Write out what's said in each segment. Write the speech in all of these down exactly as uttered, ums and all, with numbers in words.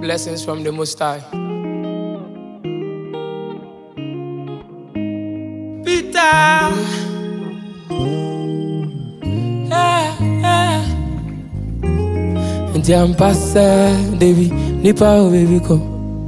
Blessings from the Most High. Peter. Yeah, yeah. And I'm past Davy, Nipa, baby, come.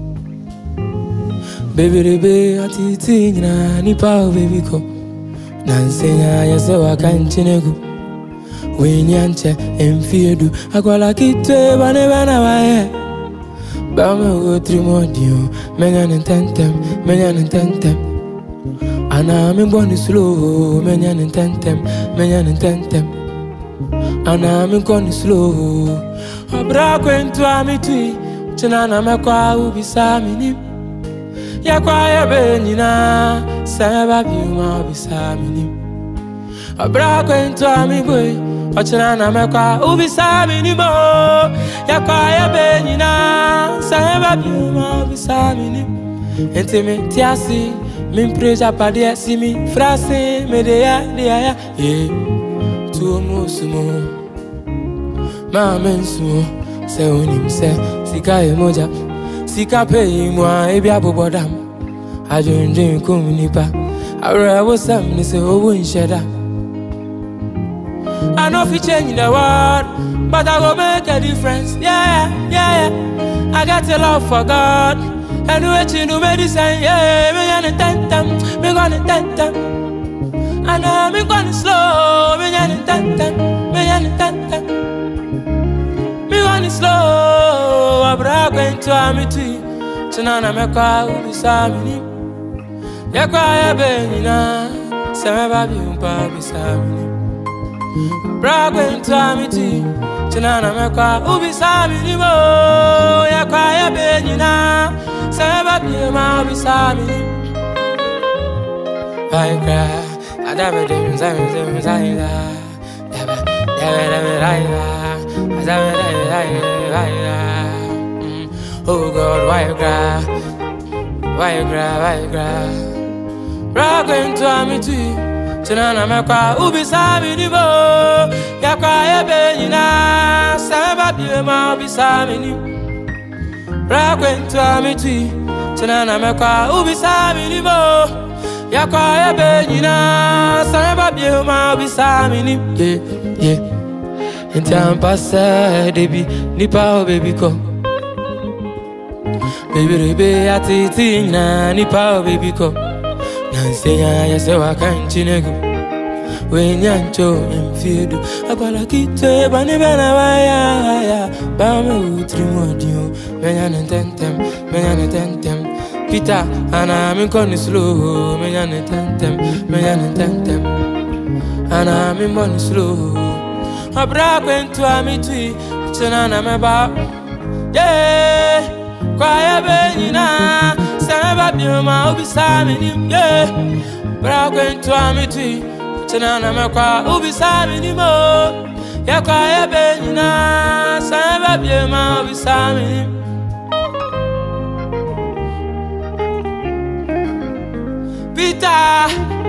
Baby, baby, ati tina, Nipa, baby, come. Nansenya, yasewa kanchinego. Winyanche, enfiedu, akwala kite, bane bana wae. Bama go trimodio, menyan and tentem, menyan and tentem. Ana mi born slow, menyan and tentem, menyan and tentem. Ana mi born slow. Abra kwento amitui, chinana mekwa ubisa minim. Yakwa ya benina, seba biuma ubisa minim. Abra kwento amiboy, ochinana mekwa ubisa minimo. Yakwa ya benina, seba biuma ubisa minim. Entime tiasi, min preja padia si mi frase me de ya de ya yeah. Tu musumo, ma mensumo, se onim se sika emoja, sika pay moi ebia bobodam. Ajunjun kumnipa, awra wosam ni se owo nsheda. I know fi change the world, but I go make a difference. Yeah, yeah, yeah. I got a love for God. And what you do medicine, yeah, me gonna tentem, me gonna tentem. And I'm gonna slow, me gonna tentem, me gonna tentem. Me gonna slow, abra kwento amiti, chinana mekwa ubisamini. Yakwa ya benina, seme babi umpa ubisamini. Abra kwento amiti, chinana mekwa ubisamini mo. Yakwa ya benina. Seba be ma bisami. I cry, I never do something. I never, never, never, I never, oh God, why you cry? Why you cry? Why you cry? Rock into me too. Chinana mekwa ubisami ni bo. Yakwa ebe nina. Seba be ma bisami ni. Rakwento amiti, chinana mekwa ubisami ni bo. Yakwa ebe nina, saneba bioma ubisami ni. Yeah, yeah. Enti ampasa debi, nipa o baby ko. Baby rebe ati tina, nipa o baby ko. Nansenya yasewa kanchinego. Wenyancho enfiedu, akwala kite bane bana waya ya. Bame utrimodio, menyan and tentem, menyan and tentem. Peter, ana mi koni slow, menyan and tentem, menyan and tentem. Ana mi moni slow. Abra kwento amitui, chinana meba. Yeah, kwa ya benina, sema bioma ubisami ni. Yeah, abra kwento amitui. Chinana mekwa ubisami ni mo. Yakwa ya benina, seba biema ubisami ni. Peter,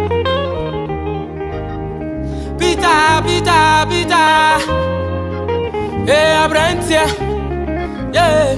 Peter, Peter, Peter. Yeah, Abrantia. Yeah,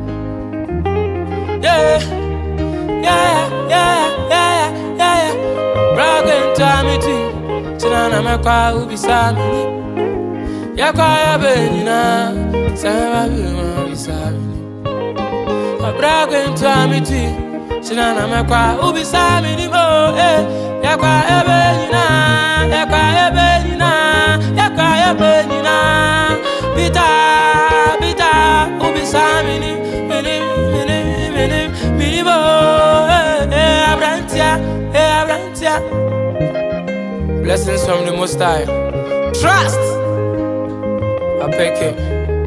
yeah, yeah, yeah, yeah, yeah. Bragging to me too. Chinana mekwa ubisami ni. Yakwa ya benina, sema bioma ubisami ni. Abra kwento amiti, chinana mekwa ubisami ni mo. Yakwa ya benina, yakwa ya benina, yakwa ya benina. Bita, bita, ubisami ni. Mini, mini, mini, mini mo. Abrantia, abrantia. Blessings from the Most High. Trust. I pick it.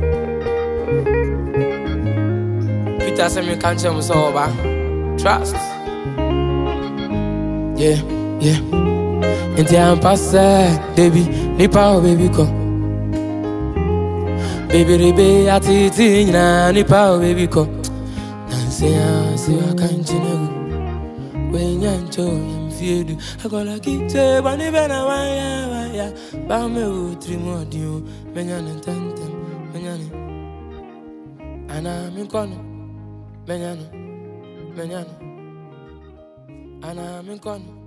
Peter said me can't tell me so about trust. Yeah, yeah. Enti ampasa, baby, nipa o baby ko. Baby rebe ati tina, nipa o baby ko. Nansenya siwa kanchinego. Wenyancho enfiedu, akola kite bane bana waya waya. Bame utrimodio, menyan and tentem, menyan. Ana mi kono. Menyano, menyano. Ana minkono.